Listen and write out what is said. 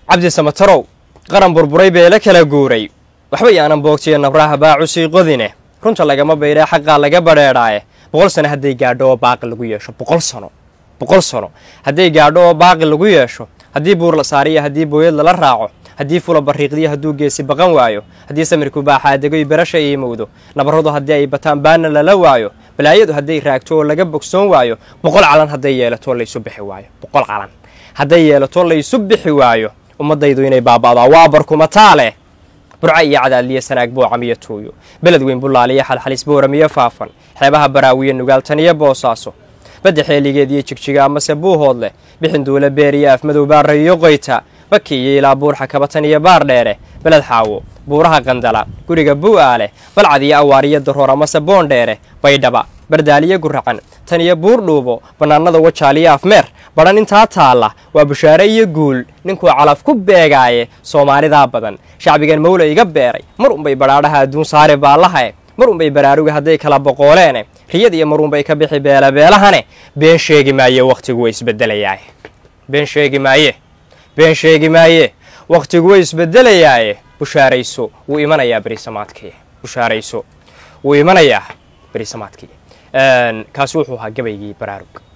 cabdi samatarow qaran burburay bee la kala guuray waxba yaanan boogtiyo nabraha baacusi qodine runta lagama beeray xaqqa laga bareeraaye 100 sano haday gaadho baaqi lagu yeesho 100 sano haday gaadho baaqi lagu yeesho hadii buur la saariyo hadii booyad la raaco hadii fula bariiqdiyo haduu geesi baqan waayo hadii samirku baaxa degay barasha ay mowdo nabaradu hadii ay bataan baana la waayo balaayadu hadii raagto laga bogsoon waayo 100 calan hadii yeelato la isu bixi waayo 100 calan hadii yeelato la isu bixi waayo ummadaydu inay baabada waa barkuma taale burca iyo cadaaliye sanaag boo camiyatooyo belad weyn bulaaliye xalxalis booramiye faafan xeebaha baraawiye nugaaltaniye boosaaso bada xeeligeedii jigjiga ama sabuuhood leh bixin duula beeriya afmadow baarayo qoyta bakiye ilaa buur xakabatan iyo baar dheere belad xaawo buuraha qandala guriga buuaale balcadiye awaariye daroor ama saboon dheere baydhaba bardaaliye guracan tan iyo buur dhuubo banaanada wajaaliye afmeer baran intaa taala waa bushaare iyo guul ninku calaf ku beegaaye Soomaalida badan shacbigan mawla iga beeray mar unbay baraadaha aduun saare baalaha mar unbay baraaruga haday kala boqoleene riyad iyo mar unbay ka bixi beelahane been sheegi maaye waqtigu way isbedelayaay been sheegi maaye waqtigu way isbedelayaay bushaarayso wuu imanayaa bariisamaadkii bushaarayso wuu imanayaa bariisamaadkii kaas wuxuu ahaa gabaygii baraarug